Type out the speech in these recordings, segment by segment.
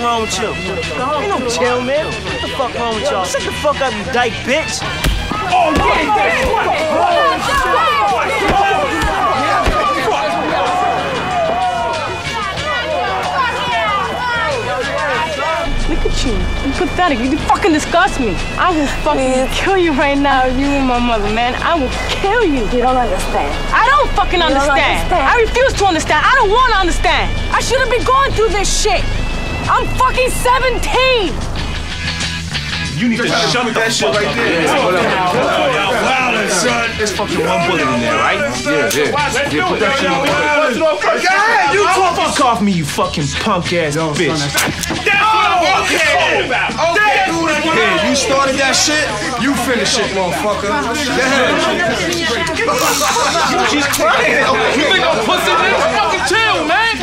wrong with you? Ain't no chill, man. What the fuck wrong with y'all? Shut the fuck up, you dyke bitch. Oh, Look at you. You're pathetic. You fucking disgust me. I will fucking kill you right now if you and my mother, man. I will kill you. You don't understand. I don't fucking understand. I refuse to understand. I don't want to understand. I shouldn't be going through this shit. I'm fucking 17. You need to shut that shit right there. Wow, son. There's fucking one bullet in there, right? Yeah, put that shit on. You fuck off me, you fucking punk ass bitch. Okay. Yeah, you started that shit, you finish it, motherfucker. She's crying. You think I'm pussy, nigga? Fucking chill, man.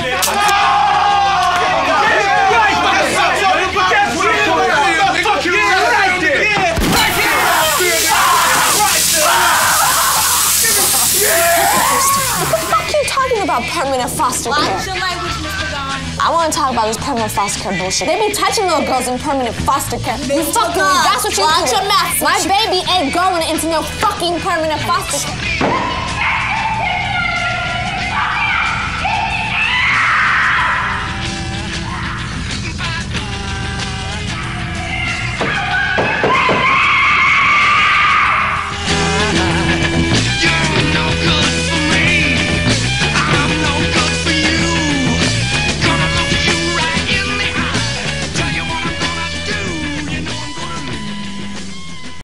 About permanent foster care. Watch your language, Mr. Don. I want to talk about this permanent foster care bullshit. They be touching little girls in permanent foster care. You fucking, that's what you do. Watch your mouth. My baby ain't going into no fucking permanent foster care.